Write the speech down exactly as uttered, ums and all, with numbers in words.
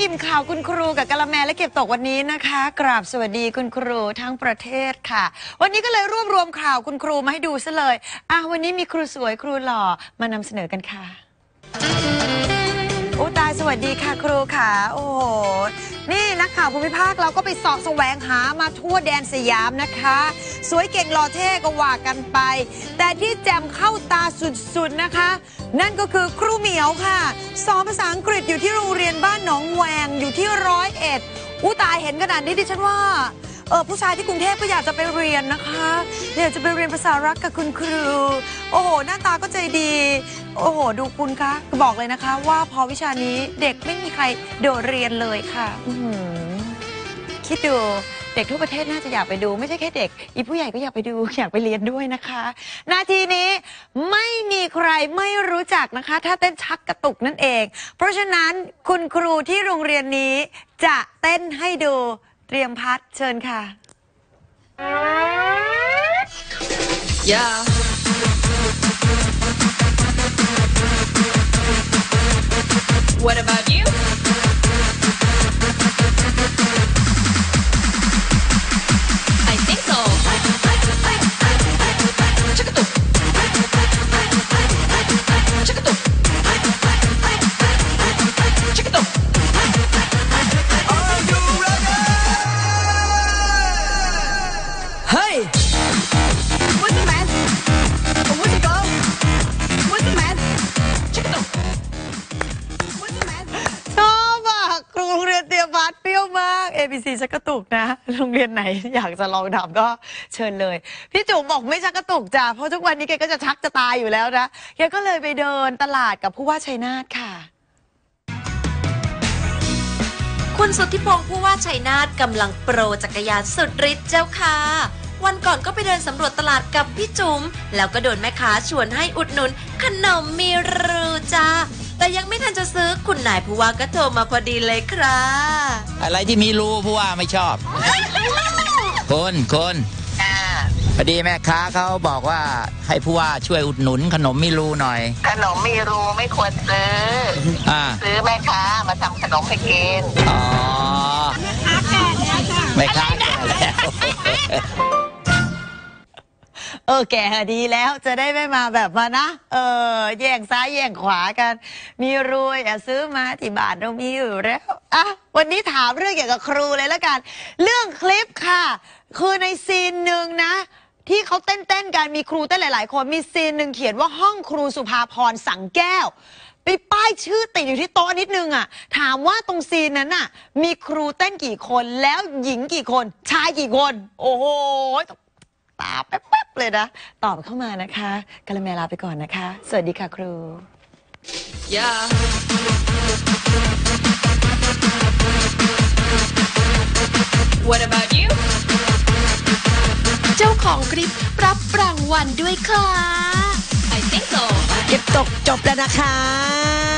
อิ่มข่าวคุณครูกับกะละแมและเก็บตกวันนี้นะคะกราบสวัสดีคุณครูทั้งประเทศค่ะวันนี้ก็เลยรวบรวมข่าวคุณครูมาให้ดูซะเลยอ่ะวันนี้มีครูสวยครูหล่อมานำเสนอกันค่ะโอ้ตายสวัสดีค่ะครูค่ะโอ้โหนี่นักข่าวภูมิภาคเราก็ไปเสาะแสวงหามาทั่วแดนสยามนะคะสวยเก่งหล่อเท่ก็ว่ากันไปแต่ที่แจ่มเข้าตาสุดๆนะคะนั่นก็คือครูเหมียวค่ะสอนภาษาอังกฤษอยู่ที่โรงเรียนบ้านหนองแวงอยู่ที่ร้อยเอ็ดอู้ตายเห็นขนาดนี้ดิฉันว่าเออผู้ชายที่กรุงเทพก็อยากจะไปเรียนนะคะอยากจะไปเรียนภาษารักกับคุณครูโอ้โหหน้าตาก็ใจดีโอ้โหดูคุณคะบอกเลยนะคะว่าพอวิชานี้เด็กไม่มีใครโดดเรียนเลยค่ะอืคิดดูเด็กทั่วประเทศน่าจะอยากไปดูไม่ใช่แค่เด็กอีผู้ใหญ่ก็อยากไปดูอยากไปเรียนด้วยนะคะนาทีนี้ไม่มีใครไม่รู้จักนะคะถ้าเต้นชักกระตุกนั่นเองเพราะฉะนั้นคุณครูที่โรงเรียนนี้จะเต้นให้ดูเตรียมพัดเชิญค่ะ Yeah. What about you? I think so. Check it out. Check it out. Check it out. Are you ready? Hey! What's the man? What's it go? What's the man? Check it out. What's the man? ชอบอ่ะครูโรงเรียนเตรียมพัดเปรี้ยวมาก เอ บี ซี ชักกระตุกนะโรงเรียนไหนอยากจะลองทำก็เชิญเลยพี่จุ๋มบอกไม่ชักกระตุกจ้ะเพราะทุกวันนี้แกก็จะชักจะตายอยู่แล้วนะแกก็เลยไปเดินตลาดกับผู้ว่าชัยนาทค่ะคุณสุทธิพงศ์ผู้ว่าชัยนาทกำลังโปรจักรยานสุดฤทธิ์เจ้าค่ะวันก่อนก็ไปเดินสำรวจตลาดกับพี่จุ๋มแล้วก็โดนแม่ค้าชวนให้อุดหนุนขนมมีรูจ้าแต่ยังไม่ทันจะซื้อคุณนายผู้ว่าก็โทรมาพอดีเลยครับอะไรที่มีรูผู้ว่าไม่ชอบคนคนพอดีแม่ค้าเขาบอกว่าให้ผู้ว่าช่วยอุดหนุนขนมมีรูหน่อยขนมมีรูไม่ควรซื้ออ่าซื้อแม่ค้ามาทำขนมให้กินอ๋อแม่ค้าแก่แล้วเออแก่ดีแล้วจะได้ไม่มาแบบมานะเออแย่งซ้ายแย่งขวากันมีรวยอ่ะซื้อมาที่บ้านเรามีอยู่แล้วอ่ะวันนี้ถามเรื่องเกี่ยวกับครูเลยละกันเรื่องคลิปค่ะคือในซีนหนึ่งนะที่เขาเต้นเต้นกันมีครูเต้นหลายๆคนมีซีนหนึ่งเขียนว่าห้องครูสุภาพรสังแก้วไปป้ายชื่อติดอยู่ที่โต๊ะนิดนึงอ่ะถามว่าตรงซีนนั้นน่ะมีครูเต้นกี่คนแล้วหญิงกี่คนชายกี่คนโอ้โหตาแป๊บๆเลยนะตอบเข้ามานะคะกะละแมลาไปก่อนนะคะสวัสดีค่ะครู Yeah. What about you? เจ้าของคลิปรับรางวัลด้วยค่ะ I think so. เก็บตกจบแล้วนะคะ